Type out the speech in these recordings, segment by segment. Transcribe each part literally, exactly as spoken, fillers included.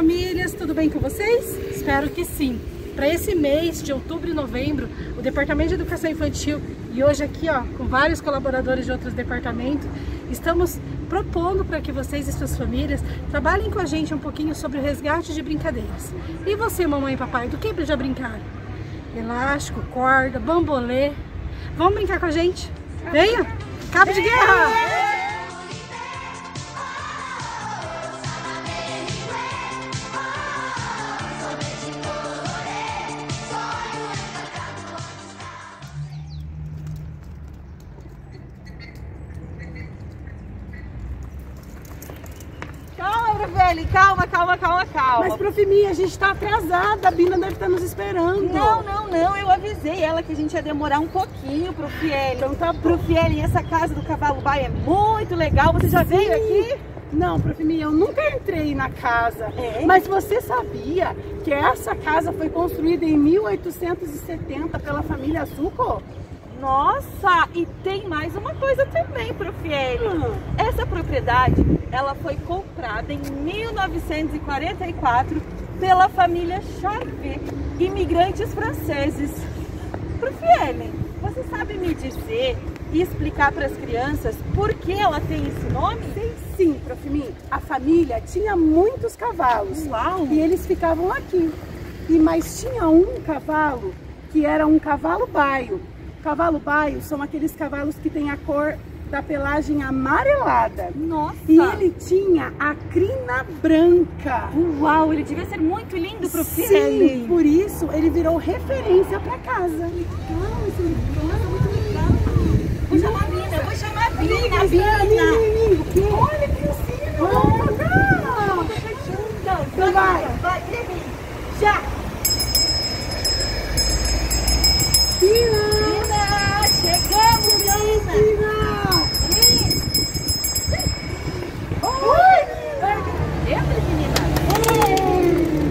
famílias, tudo bem com vocês? Espero que sim. Para esse mês de outubro e novembro, o Departamento de Educação Infantil e hoje aqui ó, com vários colaboradores de outros departamentos, estamos propondo para que vocês e suas famílias trabalhem com a gente um pouquinho sobre o resgate de brincadeiras. E você, mamãe e papai, do que já brincaram? Elástico, corda, bambolê. Vamos brincar com a gente? Venha! Cabo de guerra! Velho, calma, calma, calma, calma. Mas, prof. Mia, a gente tá atrasada, a Bina deve estar nos esperando. Não, não, não, eu avisei ela que a gente ia demorar um pouquinho pro Fiel. Então tá bom. Pro Fiel, essa casa do Cavalo Baio é muito legal, você já Sim. veio aqui? Não, prof. Mia, eu nunca entrei na casa, é? Mas você sabia que essa casa foi construída em mil oitocentos e setenta pela família Zucco? Nossa, e tem mais uma coisa também, prof. Hum. Essa propriedade, ela foi comprada em mil novecentos e quarenta e quatro pela família Charvet, imigrantes franceses. Prof. você sabe me dizer e explicar para as crianças por que ela tem esse nome? Sei sim, prof. Mia. A família tinha muitos cavalos. Uau. E eles ficavam aqui. E mas tinha um cavalo que era um cavalo baio. Cavalo baio são aqueles cavalos que têm a cor da pelagem amarelada. Nossa! E ele tinha a crina branca. Uau, ele devia ser muito lindo, prof. Sim, por isso ele virou referência para casa. Legal, isso é muito legal. Vou chamar a Bina, vou chamar a Bina. Bina, Bina, Bina. Olha que ensino. Vamos cá. Então vai. Vai, Bina. Já. Bina. Chegamos, Bina! Oi! Entra, menina!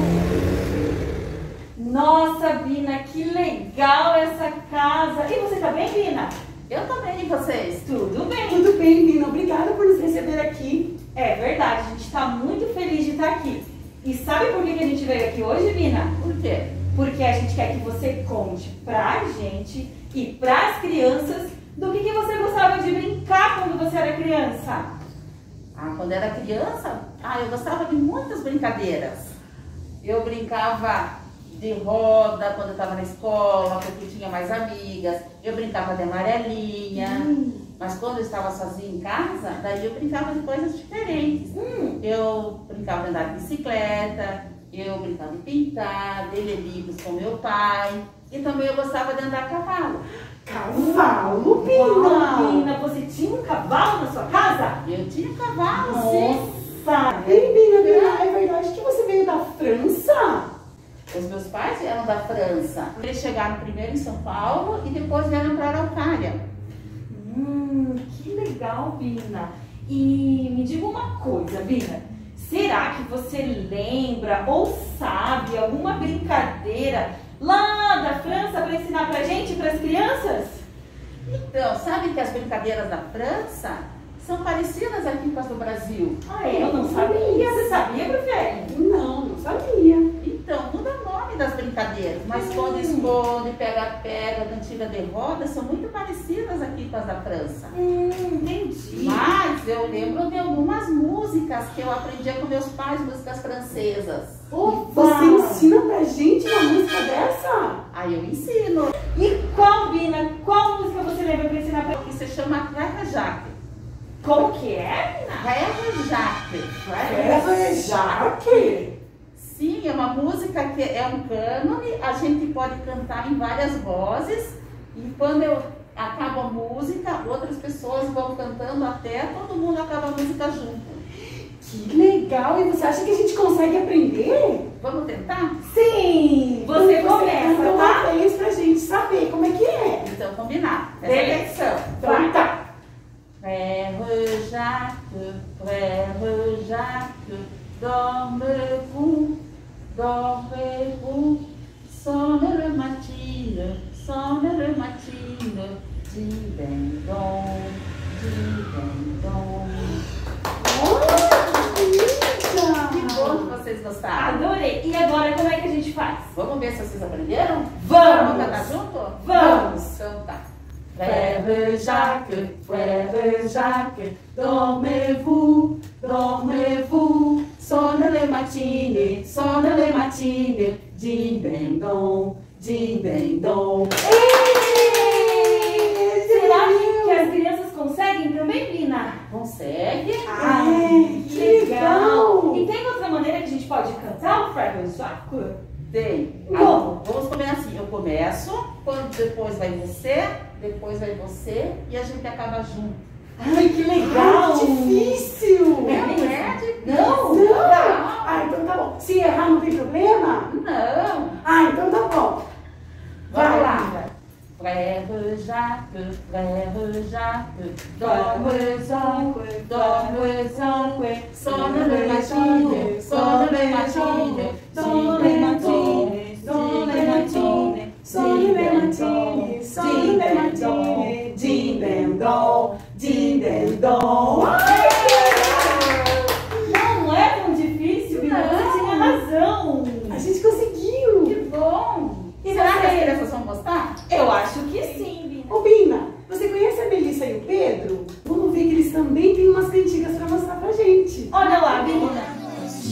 Nossa, Bina, que legal essa casa! E você tá bem, Bina? Eu tô bem, e vocês? Tudo bem! Tudo bem, Bina. Obrigada por nos receber aqui. É verdade, a gente tá muito feliz de estar aqui. E sabe por que a gente veio aqui hoje, Bina? Por quê? Porque a gente quer que você conte pra gente e para as crianças do que, que você gostava de brincar quando você era criança. Ah, quando era criança, ah, eu gostava de muitas brincadeiras. Eu brincava de roda quando eu estava na escola, porque tinha mais amigas. Eu brincava de amarelinha. Hum. Mas quando eu estava sozinha em casa, daí eu brincava de coisas diferentes. Hum. Eu brincava de andar de bicicleta, eu brincava de pintar, de ler livros com meu pai. E também eu gostava de andar a cavalo. Cavalo, Bina? Uau, Bina, você tinha um cavalo na sua casa? Eu tinha um cavalo, Nossa. sim. Ei, Bina, Bina, é verdade que você veio da França? Os meus pais vieram da França. Eles chegaram primeiro em São Paulo e depois vieram para a Araucária. Hum, que legal, Bina. E me diga uma coisa, Bina. Será que você lembra ou sabe alguma brincadeira lá da França para ensinar pra gente, para as crianças? Então, sabe que as brincadeiras da França são parecidas aqui com as do Brasil? Ah, eu não sabia. Você sabia, prof? Não, não sabia. Então, muda o nome das brincadeiras, mas esconde-esconde, pega-pega, cantiga de roda, são muito parecidas aqui com as da França. Hum, entendi. Mas eu lembro de algumas músicas que eu aprendia com meus pais, músicas francesas. Opa! Você ensina pra gente uma música dessa? Aí eu ensino. E qual, Bina? Qual música você lembra para ensinar pra Que se chama Frère Jacques. Como que é, Bina? Frère Jacques. Frère Jacques? Sim, é uma música que é um cânone, a gente pode cantar em várias vozes e quando eu acabo a música, outras pessoas vão cantando até todo mundo acaba a música junto. Que legal! E você acha que a gente consegue aprender? Vamos tentar? Sim! Você começa, então, tá? uma vez pra gente saber como é que é. Então, combinar. Presta atenção. Então tá. Frère Jacques, Frère Jacques, dormez-vous, dormez-vous, sonne le matin, sonne le matin, dis ben donc, dis ben donc. Olha, que linda! Que bom que vocês Vocês aprenderam? Vamos! Vamos cantar junto? Vamos! Então tá. Frère Jacques, frère Jacques, dormez-vous, dormez-vous, sonne les matines, sonne les matines, din ben dom, din ben dom. Será que as crianças conseguem também, Bina? Consegue? Ai, que legal! E tem outra maneira que a gente pode cantar o frère Jacques? Tem. Como? Ah, vamos começar assim. Eu começo, quando depois vai você, depois vai você e a gente acaba junto. Ai, que legal! Ai, que difícil! Não é difícil. Não? Não? Não. Ah, então tá bom. Se errar não tem problema? Não. Ah, então tá bom. Vai lá. Frère Jacques, frère Jacques, dormez-vous, dormez-vous, sonne le matine, sonne le matine, Sonne le matine, sonne le matine, sonne le matine, sonne le matine, din ben dom, din ben dom. Não é tão difícil, Bina. Você tinha razão. A gente conseguiu. Que bom! E Será que as você? crianças vão gostar? Eu acho que sim, Bina. Ô Bina, você conhece a Melissa e o Pedro? Vamos ver que eles também têm umas cantigas pra mostrar pra gente. Olha lá, Bina.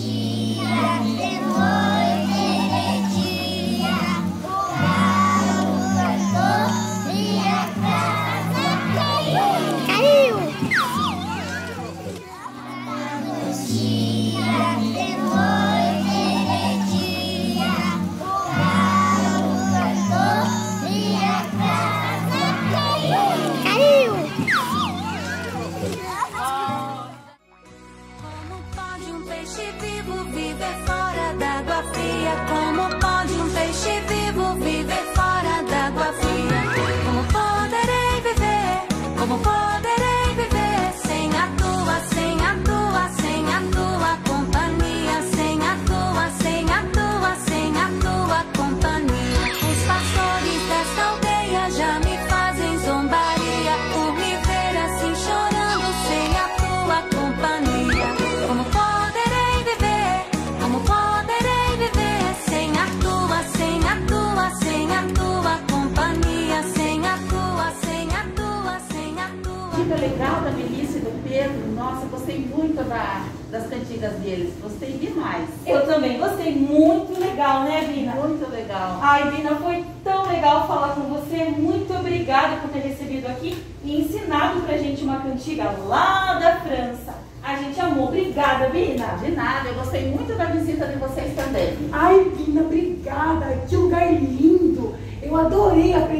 Legal da Melissa e do Pedro, nossa, eu gostei muito da, das cantigas deles, gostei demais. Eu também gostei. Muito legal, né, Bina? Muito legal. Ai, Bina, foi tão legal falar com você. Muito obrigada por ter recebido aqui e ensinado pra gente uma cantiga lá da França. A gente amou. Obrigada, Bina. De nada, eu gostei muito da visita de vocês também. Ai, Bina, obrigada. Que lugar lindo. Eu adorei aprender